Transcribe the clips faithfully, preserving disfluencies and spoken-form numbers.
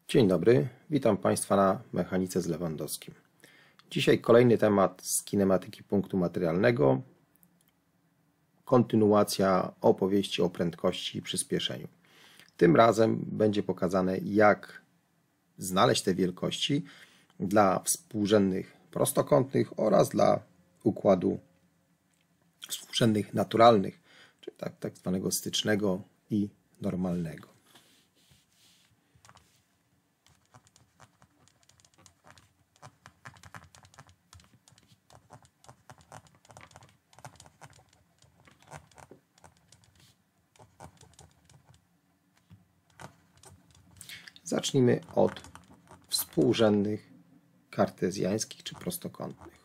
Dzień dobry, witam Państwa na Mechanice z Lewandowskim. Dzisiaj kolejny temat z kinematyki punktu materialnego. Kontynuacja opowieści o prędkości i przyspieszeniu. Tym razem będzie pokazane, jak znaleźć te wielkości dla współrzędnych prostokątnych oraz dla układu współrzędnych naturalnych, czyli tak, tak zwanego stycznego i normalnego. Zacznijmy od współrzędnych kartezjańskich czy prostokątnych.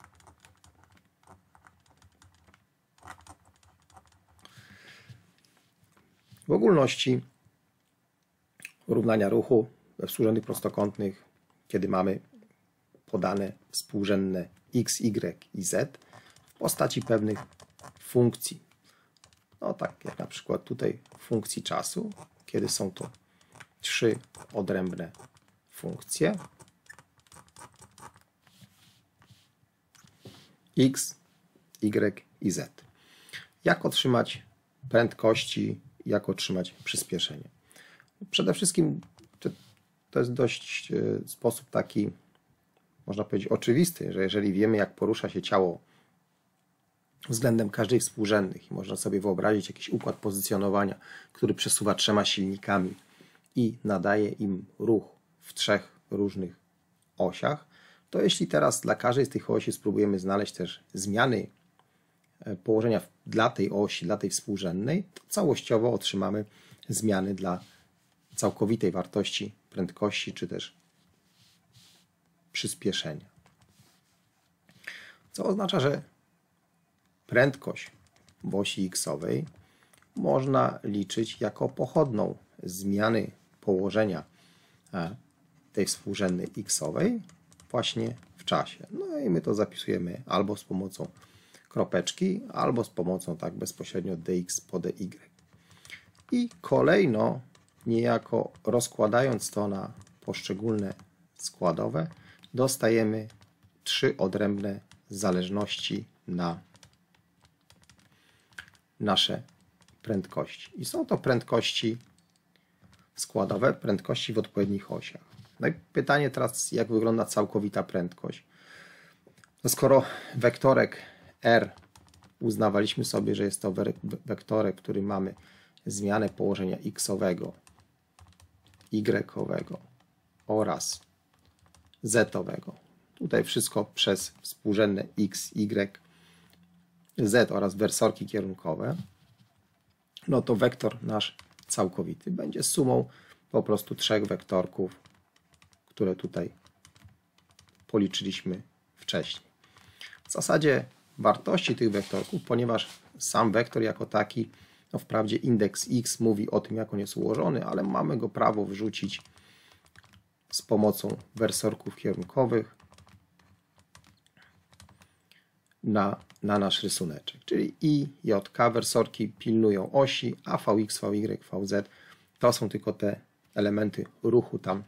W ogólności równania ruchu we współrzędnych prostokątnych, kiedy mamy podane współrzędne x, y i z w postaci pewnych funkcji. No tak jak na przykład tutaj funkcji czasu, kiedy są to trzy odrębne funkcje x, y i z. Jak otrzymać prędkości, jak otrzymać przyspieszenie? Przede wszystkim to jest dość sposób taki, można powiedzieć, oczywisty, że jeżeli wiemy, jak porusza się ciało względem każdej współrzędnych i można sobie wyobrazić jakiś układ pozycjonowania, który przesuwa trzema silnikami i nadaje im ruch w trzech różnych osiach, to jeśli teraz dla każdej z tych osi spróbujemy znaleźć też zmiany położenia dla tej osi, dla tej współrzędnej, to całościowo otrzymamy zmiany dla całkowitej wartości prędkości czy też przyspieszenia. Co oznacza, że prędkość w osi x-owej można liczyć jako pochodną zmiany położenia tej współrzędnej x-owej właśnie w czasie. No i my to zapisujemy albo z pomocą kropeczki, albo z pomocą tak bezpośrednio dx po dy. I kolejno, niejako rozkładając to na poszczególne składowe, dostajemy trzy odrębne zależności na nasze prędkości. I są to prędkości składowe, prędkości w odpowiednich osiach. No i pytanie teraz, jak wygląda całkowita prędkość? No skoro wektorek r uznawaliśmy sobie, że jest to wektorek, który mamy zmianę położenia x-owego, y-owego oraz z-owego. Tutaj wszystko przez współrzędne x, y, z oraz wersorki kierunkowe. No to wektor nasz całkowity będzie sumą po prostu trzech wektorków, które tutaj policzyliśmy wcześniej. W zasadzie wartości tych wektorków, ponieważ sam wektor jako taki, no wprawdzie indeks x mówi o tym, jak on jest ułożony, ale mamy go prawo wrzucić z pomocą wersorków kierunkowych na, na nasz rysuneczek. Czyli i, j, k wersorki pilnują osi, a vx, vy, vz to są tylko te elementy ruchu tam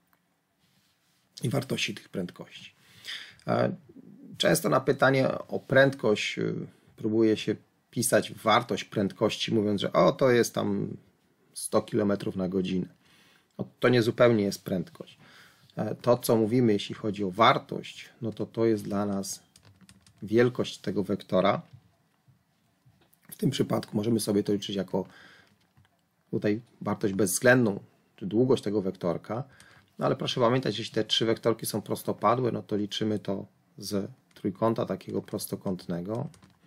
i wartości tych prędkości. Często na pytanie o prędkość próbuje się pisać wartość prędkości, mówiąc, że o, to jest tam sto kilometrów na godzinę. No, to nie zupełnie jest prędkość. To, co mówimy, jeśli chodzi o wartość, no to to jest dla nas wielkość tego wektora. W tym przypadku możemy sobie to liczyć jako tutaj wartość bezwzględną, czy długość tego wektorka. No ale proszę pamiętać, jeśli te trzy wektorki są prostopadłe, no to liczymy to z trójkąta takiego prostokątnego.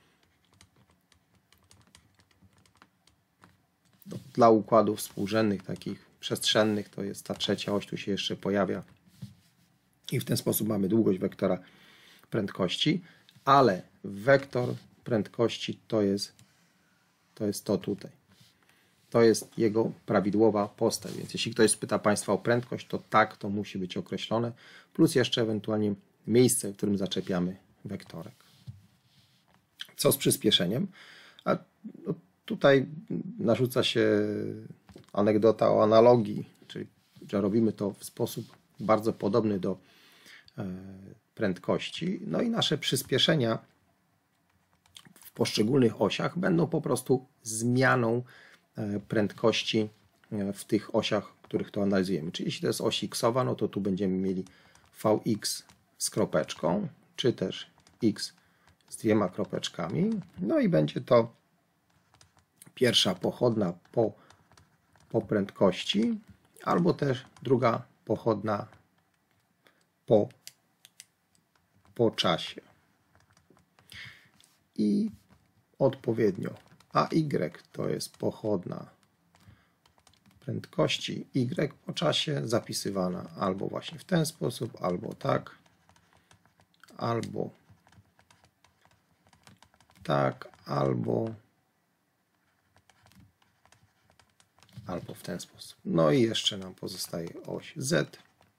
Dla układów współrzędnych, takich przestrzennych, to jest ta trzecia oś, tu się jeszcze pojawia. I w ten sposób mamy długość wektora prędkości, ale wektor prędkości to jest to, jest to tutaj. To jest jego prawidłowa postać, więc jeśli ktoś spyta Państwa o prędkość, to tak to musi być określone, plus jeszcze ewentualnie miejsce, w którym zaczepiamy wektorek. Co z przyspieszeniem? A no, tutaj narzuca się anegdota o analogii, czyli że robimy to w sposób bardzo podobny do prędkości. No i nasze przyspieszenia w poszczególnych osiach będą po prostu zmianą prędkości w tych osiach, których to analizujemy. Czyli jeśli to jest oś x-owa, no to tu będziemy mieli Vx z kropeczką, czy też x z dwiema kropeczkami. No i będzie to pierwsza pochodna po, po prędkości, albo też druga pochodna po, po czasie. I odpowiednio A Y to jest pochodna prędkości y po czasie, zapisywana albo właśnie w ten sposób, albo tak, albo tak, albo albo w ten sposób. No i jeszcze nam pozostaje oś Z.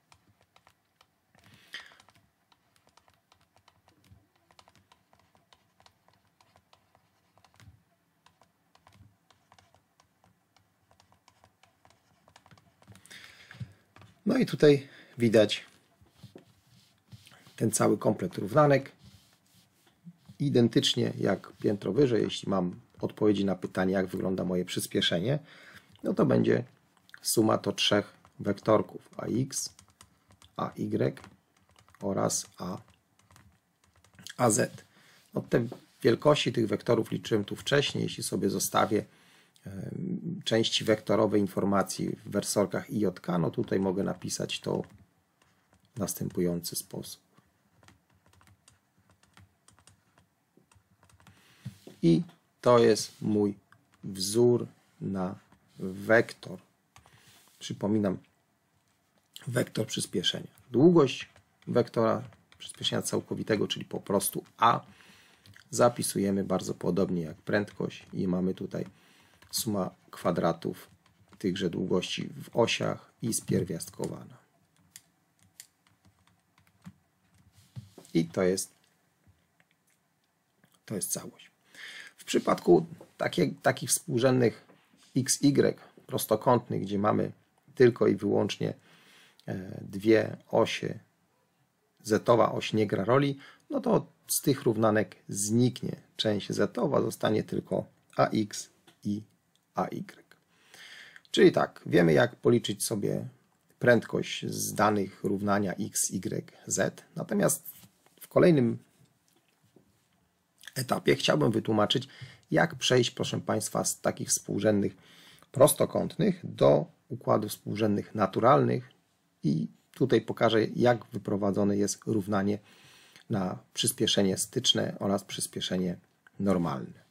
No i tutaj widać ten cały komplet równanek. Identycznie jak piętro wyżej, jeśli mam odpowiedzi na pytanie, jak wygląda moje przyspieszenie, no to będzie suma to trzech wektorków ax, ay oraz a, az. No te wielkości tych wektorów liczyłem tu wcześniej. Jeśli sobie zostawię części wektorowe informacji w wersorkach I J K, no tutaj mogę napisać to w następujący sposób. I to jest mój wzór na wektor. Przypominam, wektor przyspieszenia. Długość wektora przyspieszenia całkowitego, czyli po prostu a, zapisujemy bardzo podobnie jak prędkość i mamy tutaj suma kwadratów tychże długości w osiach i spierwiastkowana. I to jest, to jest całość. W przypadku takie, takich współrzędnych x y prostokątnych, gdzie mamy tylko i wyłącznie dwie osie, zetowa oś nie gra roli, no to z tych równanek zniknie część zetowa, zostanie tylko ax i ay. Czyli tak, wiemy jak policzyć sobie prędkość z danych równania x, y, z. Natomiast w kolejnym etapie chciałbym wytłumaczyć, jak przejść, proszę Państwa, z takich współrzędnych prostokątnych do układów współrzędnych naturalnych i tutaj pokażę, jak wyprowadzone jest równanie na przyspieszenie styczne oraz przyspieszenie normalne.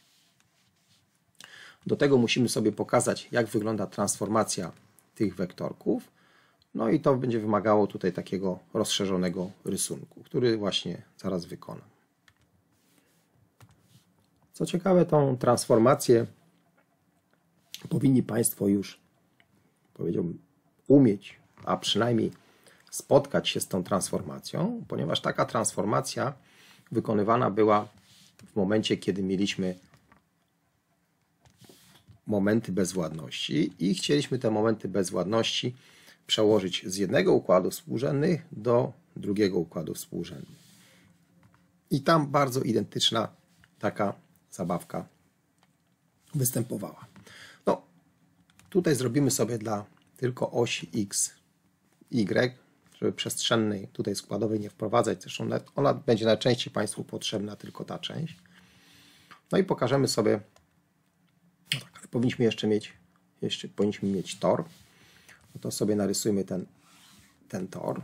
Do tego musimy sobie pokazać, jak wygląda transformacja tych wektorków. No i to będzie wymagało tutaj takiego rozszerzonego rysunku, który właśnie zaraz wykonam. Co ciekawe, tą transformację powinni Państwo już, powiedziałbym, umieć, a przynajmniej spotkać się z tą transformacją, ponieważ taka transformacja wykonywana była w momencie, kiedy mieliśmy momenty bezwładności i chcieliśmy te momenty bezwładności przełożyć z jednego układu współrzędnych do drugiego układu współrzędnych. I tam bardzo identyczna taka zabawka występowała. No, tutaj zrobimy sobie dla tylko osi x, y, żeby przestrzennej tutaj składowej nie wprowadzać, zresztą ona będzie najczęściej Państwu potrzebna, tylko ta część. No i pokażemy sobie, no tak, ale powinniśmy jeszcze mieć, jeszcze powinniśmy mieć tor. No to sobie narysujmy ten, ten tor.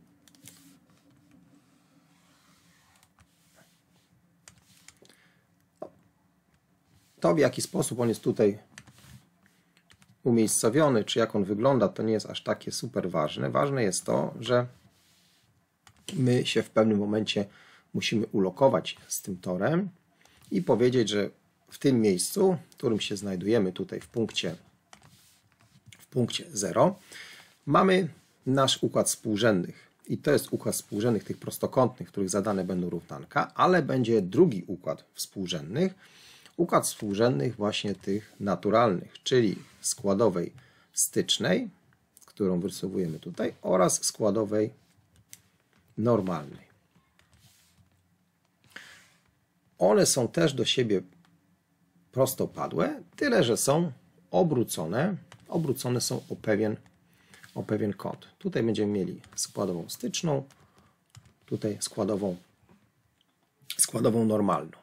To, w jaki sposób on jest tutaj umiejscowiony, czy jak on wygląda, to nie jest aż takie super ważne. Ważne jest to, że my się w pewnym momencie musimy ulokować z tym torem i powiedzieć, że w tym miejscu, w którym się znajdujemy tutaj w punkcie, w punkcie zero, mamy nasz układ współrzędnych. I to jest układ współrzędnych tych prostokątnych, których zadane będą równanka, ale będzie drugi układ współrzędnych, układ współrzędnych właśnie tych naturalnych, czyli składowej stycznej, którą wyrysowujemy tutaj, oraz składowej normalnej. One są też do siebie prostopadłe, tyle że są obrócone. Obrócone są o pewien, o pewien kąt. Tutaj będziemy mieli składową styczną, tutaj składową, składową normalną.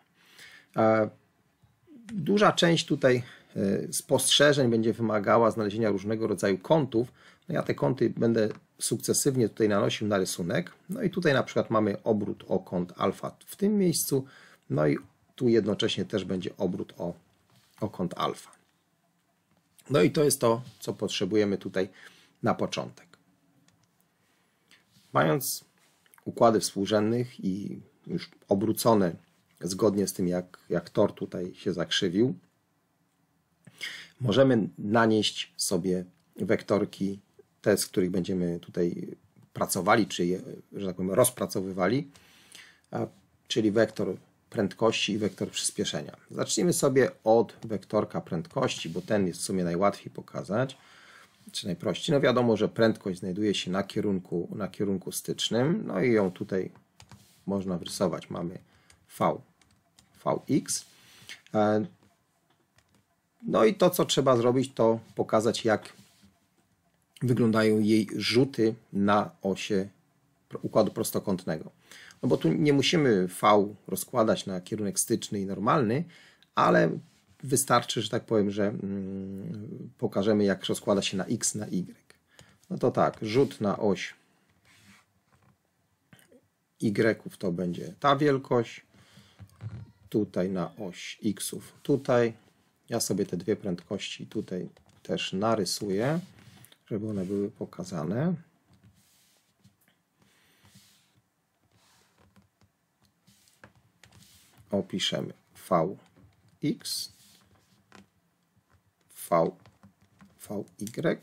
Duża część tutaj spostrzeżeń będzie wymagała znalezienia różnego rodzaju kątów. No ja te kąty będę sukcesywnie tutaj nanosił na rysunek. No i tutaj na przykład mamy obrót o kąt alfa w tym miejscu. No i tu jednocześnie też będzie obrót o, o kąt alfa. No i to jest to, co potrzebujemy tutaj na początek. Mając układy współrzędnych i już obrócone zgodnie z tym, jak, jak tor tutaj się zakrzywił, możemy nanieść sobie wektorki, te, z których będziemy tutaj pracowali, czy je, że tak powiem, rozpracowywali, a, czyli wektor prędkości i wektor przyspieszenia. Zacznijmy sobie od wektorka prędkości, bo ten jest w sumie najłatwiej pokazać, czy najprościej. No wiadomo, że prędkość znajduje się na kierunku, na kierunku stycznym, no i ją tutaj można wrysować. Mamy V, Vx. No i to, co trzeba zrobić, to pokazać, jak wyglądają jej rzuty na osie układu prostokątnego. No bo tu nie musimy V rozkładać na kierunek styczny i normalny, ale wystarczy, że tak powiem, że mm, pokażemy, jak rozkłada się na X, na Y. No to tak, rzut na oś Y to będzie ta wielkość, tutaj na oś X-ów tutaj. Ja sobie te dwie prędkości tutaj też narysuję, żeby one były pokazane. Opiszemy Vx, V, Vy.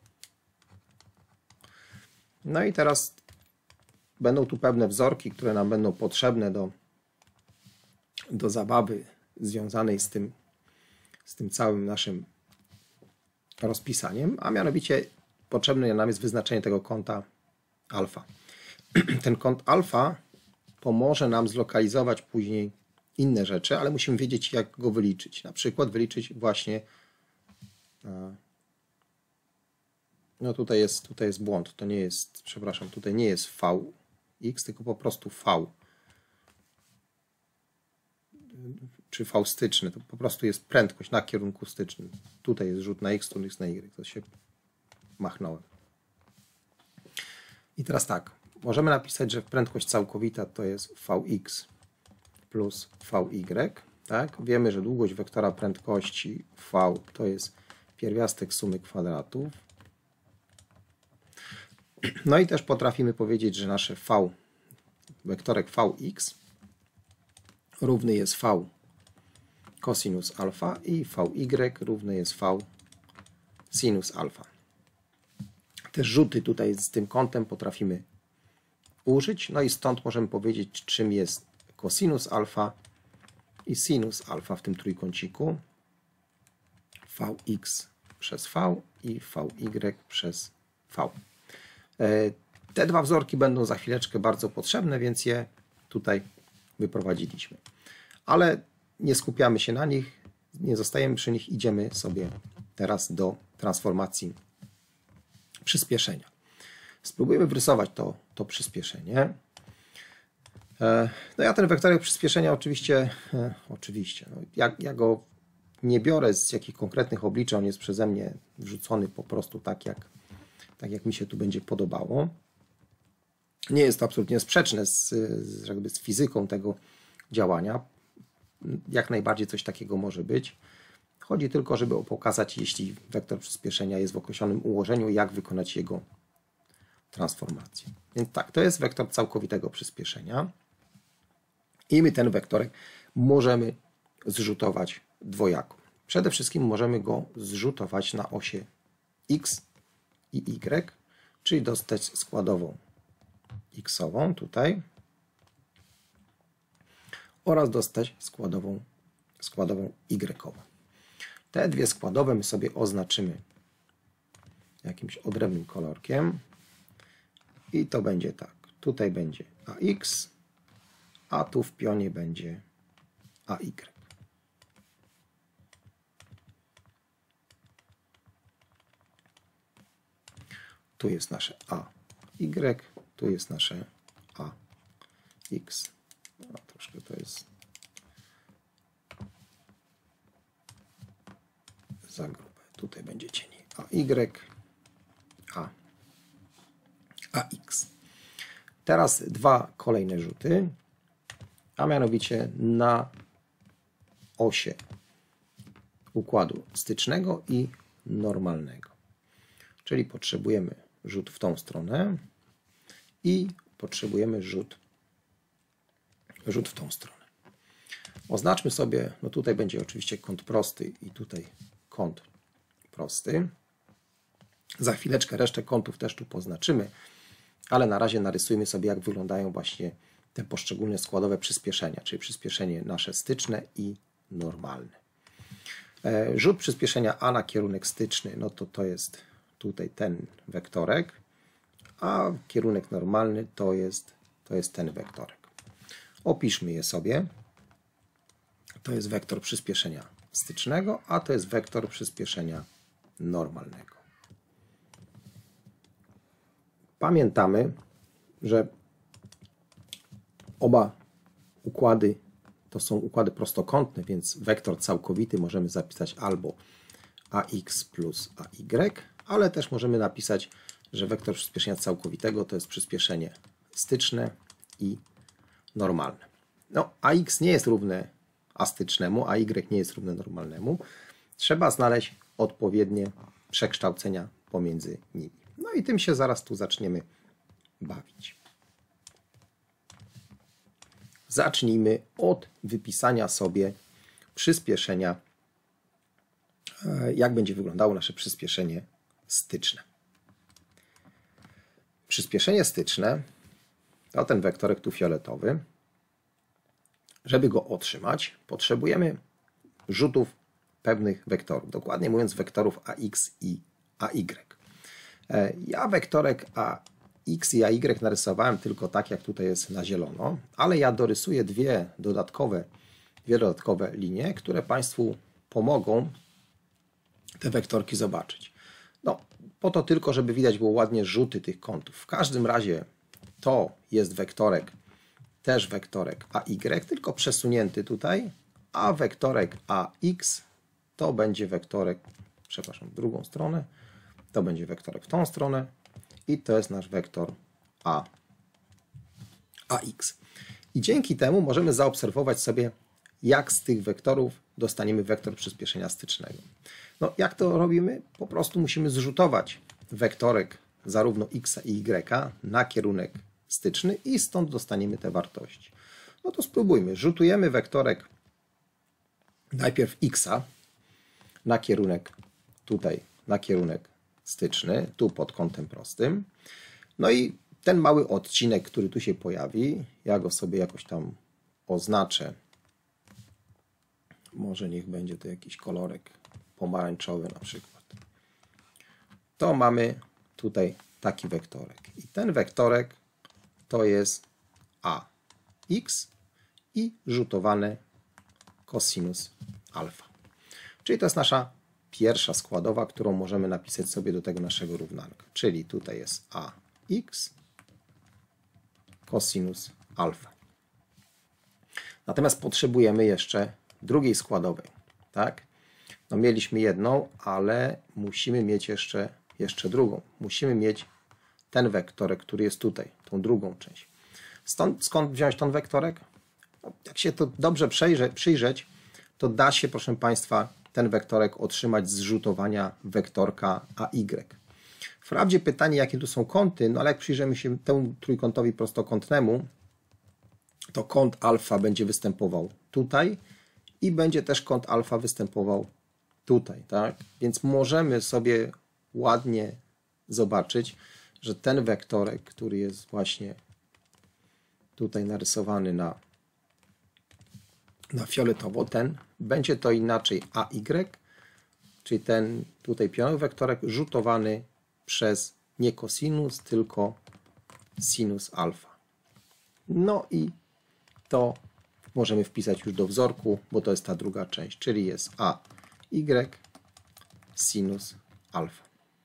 No i teraz będą tu pewne wzorki, które nam będą potrzebne do, do zabawy związanej z tym, z tym całym naszym rozpisaniem, a mianowicie potrzebne nam jest wyznaczenie tego kąta alfa. Ten kąt alfa pomoże nam zlokalizować później inne rzeczy, ale musimy wiedzieć, jak go wyliczyć. Na przykład wyliczyć właśnie, no tutaj jest, tutaj jest błąd, to nie jest, przepraszam, tutaj nie jest Vx, tylko po prostu V, czy V styczny, to po prostu jest prędkość na kierunku stycznym. Tutaj jest rzut na X, tu jest na Y, to się machnąłem. I teraz tak, możemy napisać, że prędkość całkowita to jest Vx plus Vy, tak? Wiemy, że długość wektora prędkości V to jest pierwiastek sumy kwadratów. No i też potrafimy powiedzieć, że nasze V, wektorek Vx równy jest V cosinus alfa i Vy równy jest V sinus alfa. Te rzuty tutaj z tym kątem potrafimy użyć, no i stąd możemy powiedzieć, czym jest cosinus alfa i sinus alfa w tym trójkąciku. Vx przez V i Vy przez V. Te dwa wzorki będą za chwileczkę bardzo potrzebne, więc je tutaj wyprowadziliśmy. Ale nie skupiamy się na nich, nie zostajemy przy nich, idziemy sobie teraz do transformacji przyspieszenia. Spróbujemy wrysować to, to przyspieszenie. No ja ten wektorek przyspieszenia oczywiście, oczywiście, no ja, ja go nie biorę z jakich konkretnych obliczeń, on jest przeze mnie wrzucony po prostu tak jak, tak jak mi się tu będzie podobało. Nie jest to absolutnie sprzeczne z, z, jakby z fizyką tego działania. Jak najbardziej coś takiego może być. Chodzi tylko, żeby pokazać, jeśli wektor przyspieszenia jest w określonym ułożeniu, jak wykonać jego transformację. Więc tak, to jest wektor całkowitego przyspieszenia. I my ten wektorek możemy zrzutować dwojako. Przede wszystkim możemy go zrzutować na osie X i Y, czyli dostać składową X-ową tutaj oraz dostać składową, składową Y-ową. Te dwie składowe my sobie oznaczymy jakimś odrębnym kolorkiem. I to będzie tak. Tutaj będzie A X, a tu w pionie będzie A Y. Tu jest nasze A Y, tu jest nasze A X. No, troszkę to jest za grube. Tutaj będzie cień A Y, A, AX. Teraz dwa kolejne rzuty, a mianowicie na osie układu stycznego i normalnego. Czyli potrzebujemy rzut w tą stronę i potrzebujemy rzut, rzut w tą stronę. Oznaczmy sobie, no tutaj będzie oczywiście kąt prosty i tutaj kąt prosty. Za chwileczkę resztę kątów też tu poznaczymy, ale na razie narysujmy sobie, jak wyglądają właśnie te poszczególne składowe przyspieszenia, czyli przyspieszenie nasze styczne i normalne. Rzut przyspieszenia A na kierunek styczny, no to to jest tutaj ten wektorek, a kierunek normalny to jest, to jest ten wektorek. Opiszmy je sobie. To jest wektor przyspieszenia stycznego, a to jest wektor przyspieszenia normalnego. Pamiętamy, że oba układy to są układy prostokątne, więc wektor całkowity możemy zapisać albo ax plus ay, ale też możemy napisać, że wektor przyspieszenia całkowitego to jest przyspieszenie styczne i normalne. No, ax nie jest równe a stycznemu, a y nie jest równe normalnemu. Trzeba znaleźć odpowiednie przekształcenia pomiędzy nimi. No i tym się zaraz tu zaczniemy bawić. Zacznijmy od wypisania sobie przyspieszenia, jak będzie wyglądało nasze przyspieszenie styczne. Przyspieszenie styczne to ten wektorek tu fioletowy. Żeby go otrzymać, potrzebujemy rzutów pewnych wektorów, dokładnie mówiąc wektorów ax i ay. Ja wektorek ax i ay narysowałem tylko tak, jak tutaj jest na zielono, ale ja dorysuję dwie dodatkowe, dwie dodatkowe linie, które Państwu pomogą te wektorki zobaczyć. No, po to tylko, żeby widać było ładnie rzuty tych kątów. W każdym razie to jest wektorek, też wektorek ay, tylko przesunięty tutaj, a wektorek ax to będzie wektorek, przepraszam, w drugą stronę, to będzie wektorek w tą stronę i to jest nasz wektor a, ax. I dzięki temu możemy zaobserwować sobie, jak z tych wektorów dostaniemy wektor przyspieszenia stycznego. No, jak to robimy? Po prostu musimy zrzutować wektorek zarówno x i y na kierunek styczny i stąd dostaniemy te wartości. No to spróbujmy. Rzutujemy wektorek najpierw x na kierunek tutaj, na kierunek styczny, tu pod kątem prostym. No i ten mały odcinek, który tu się pojawi, ja go sobie jakoś tam oznaczę. Może niech będzie to jakiś kolorek pomarańczowy na przykład. To mamy tutaj taki wektorek. I ten wektorek to jest ax i rzutowane cosinus alfa. Czyli to jest nasza pierwsza składowa, którą możemy napisać sobie do tego naszego równanka. Czyli tutaj jest ax cosinus alfa. Natomiast potrzebujemy jeszcze drugiej składowej. Tak? No mieliśmy jedną, ale musimy mieć jeszcze, jeszcze drugą. Musimy mieć ten wektorek, który jest tutaj, tą drugą część. Stąd, skąd wziąć ten wektorek? No, jak się to dobrze przejrze, przyjrzeć, to da się, proszę Państwa, ten wektorek otrzymać z rzutowania wektorka ay. Wprawdzie pytanie, jakie tu są kąty, no ale jak przyjrzymy się temu trójkątowi prostokątnemu, to kąt alfa będzie występował tutaj i będzie też kąt alfa występował tutaj, tak? Więc możemy sobie ładnie zobaczyć, że ten wektorek, który jest właśnie tutaj narysowany na, na fioletowo, ten będzie to inaczej ay, czyli ten tutaj pionowy wektorek rzutowany przez nie cosinus, tylko sinus alfa. No i to możemy wpisać już do wzorku, bo to jest ta druga część, czyli jest a y sinus alfa.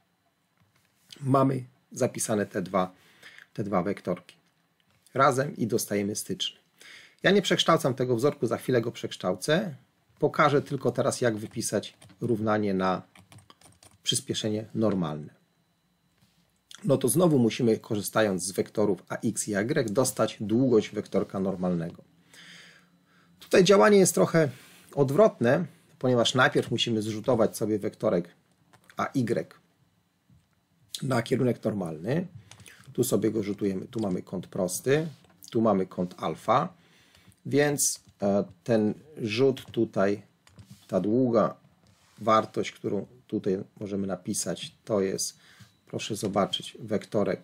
Mamy zapisane te dwa, te dwa wektorki razem i dostajemy styczny. Ja nie przekształcam tego wzorku, za chwilę go przekształcę. Pokażę tylko teraz, jak wypisać równanie na przyspieszenie normalne. No to znowu musimy, korzystając z wektorów ax i y, dostać długość wektorka normalnego. Tutaj działanie jest trochę odwrotne, ponieważ najpierw musimy zrzutować sobie wektorek ay na kierunek normalny. Tu sobie go rzutujemy. Tu mamy kąt prosty, tu mamy kąt alfa, więc ten rzut tutaj, ta długa wartość, którą tutaj możemy napisać, to jest, proszę zobaczyć, wektorek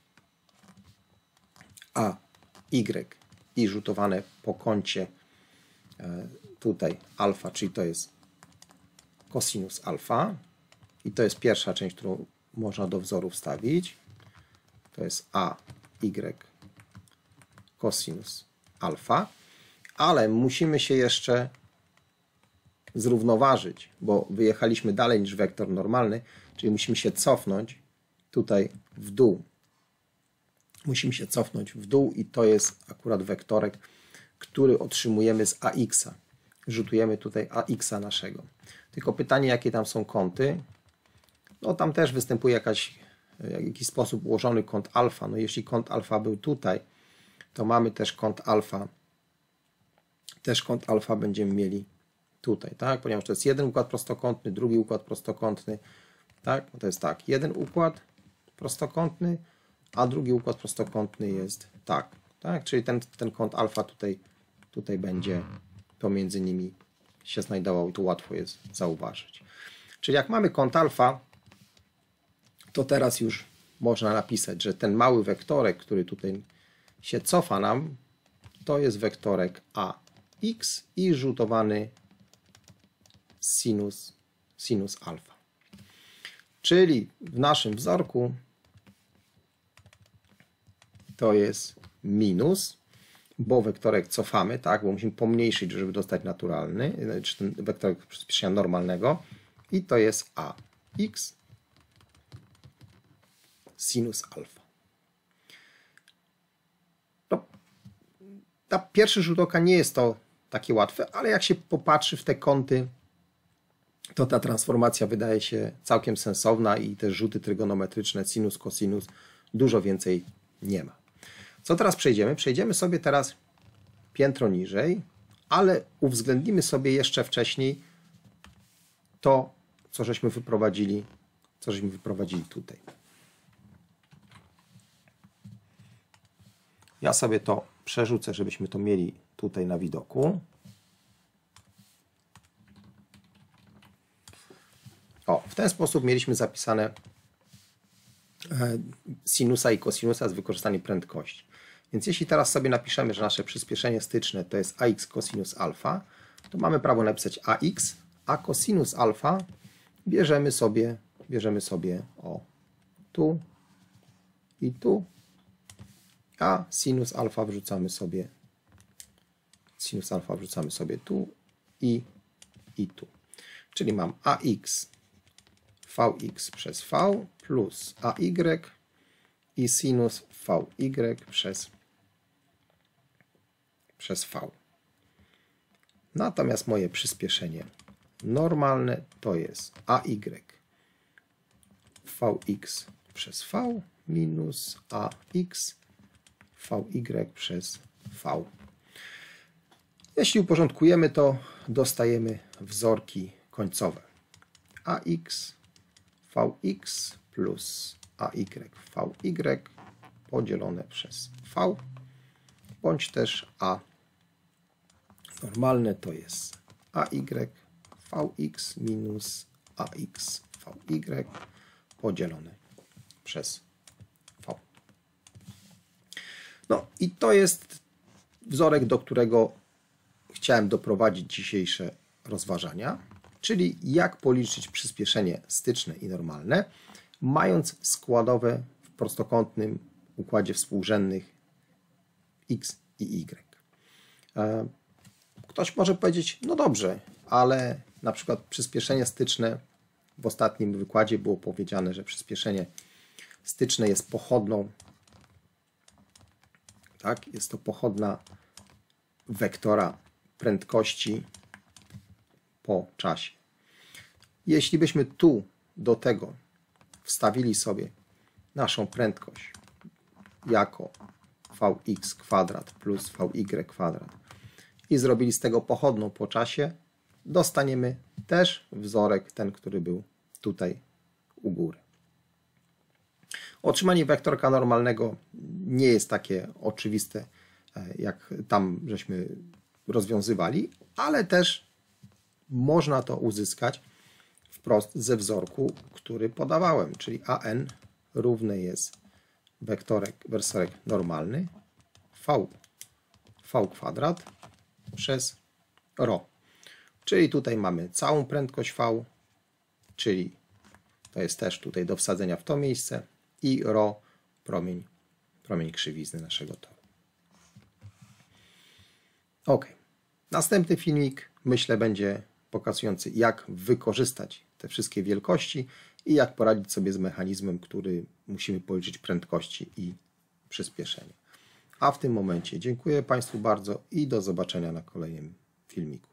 a y i rzutowane po kącie tutaj alfa, czyli to jest cosinus alfa i to jest pierwsza część, którą można do wzoru wstawić. To jest a y cosinus alfa, ale musimy się jeszcze zrównoważyć, bo wyjechaliśmy dalej niż wektor normalny, czyli musimy się cofnąć tutaj w dół. Musimy się cofnąć w dół i to jest akurat wektorek, który otrzymujemy z ax. Rzutujemy tutaj ax naszego. Tylko pytanie, jakie tam są kąty. No tam też występuje jakaś, jakiś sposób ułożony kąt alfa. No jeśli kąt alfa był tutaj, to mamy też kąt alfa. Też kąt alfa będziemy mieli tutaj, tak? Ponieważ to jest jeden układ prostokątny, drugi układ prostokątny, tak? To jest tak, jeden układ prostokątny, a drugi układ prostokątny jest tak, tak? Czyli ten, ten kąt alfa tutaj, tutaj będzie pomiędzy nimi się znajdował i tu łatwo jest zauważyć. Czyli jak mamy kąt alfa, to teraz już można napisać, że ten mały wektorek, który tutaj się cofa nam, to jest wektorek ax i rzutowany sinus, sinus alfa. Czyli w naszym wzorku to jest minus, bo wektorek cofamy, tak, bo musimy pomniejszyć, żeby dostać naturalny, czy ten wektorek przyspieszenia normalnego i to jest ax sinus alfa. No, na pierwszy rzut oka nie jest to takie łatwe, ale jak się popatrzy w te kąty, to ta transformacja wydaje się całkiem sensowna i te rzuty trygonometryczne, sinus, cosinus, dużo więcej nie ma. Co teraz przejdziemy? Przejdziemy sobie teraz piętro niżej, ale uwzględnimy sobie jeszcze wcześniej to, co żeśmy wyprowadzili, co żeśmy wyprowadzili tutaj. Ja sobie to przerzucę, żebyśmy to mieli tutaj na widoku. O, w ten sposób mieliśmy zapisane sinusa i kosinusa z wykorzystaniem prędkości. Więc jeśli teraz sobie napiszemy, że nasze przyspieszenie styczne to jest ax cosinus alfa, to mamy prawo napisać ax, a cosinus alfa bierzemy sobie, bierzemy sobie o tu i tu, a sinus alfa wrzucamy sobie, sinus alfa wrzucamy sobie tu i, i tu. Czyli mam ax vx przez v plus ay i sinus vy przez, przez v. Natomiast moje przyspieszenie normalne to jest ay vx przez v minus ax vy przez v. Jeśli uporządkujemy to, dostajemy wzorki końcowe. ax vx plus ay vy podzielone przez v, bądź też a normalne to jest ay vx minus ax vy podzielone przez v. No i to jest wzorek, do którego chciałem doprowadzić dzisiejsze rozważania, czyli jak policzyć przyspieszenie styczne i normalne, mając składowe w prostokątnym układzie współrzędnych x i y. Ktoś może powiedzieć, no dobrze, ale na przykład przyspieszenie styczne, w ostatnim wykładzie było powiedziane, że przyspieszenie styczne jest pochodną, tak, jest to pochodna wektora prędkości po czasie. Jeśli byśmy tu do tego wstawili sobie naszą prędkość jako vx kwadrat plus vy kwadrat i zrobili z tego pochodną po czasie, dostaniemy też wzorek ten, który był tutaj u góry. Otrzymanie wektorka normalnego nie jest takie oczywiste, jak tam żeśmy rozwiązywali, ale też można to uzyskać wprost ze wzorku, który podawałem, czyli an równy jest wektorek, wersorek normalny v, v kwadrat przez rho. Czyli tutaj mamy całą prędkość v, czyli to jest też tutaj do wsadzenia w to miejsce i rho promień, promień krzywizny naszego toru. Ok. Następny filmik, myślę, będzie pokazujący, jak wykorzystać te wszystkie wielkości i jak poradzić sobie z mechanizmem, który musimy policzyć prędkości i przyspieszenie. A w tym momencie dziękuję Państwu bardzo i do zobaczenia na kolejnym filmiku.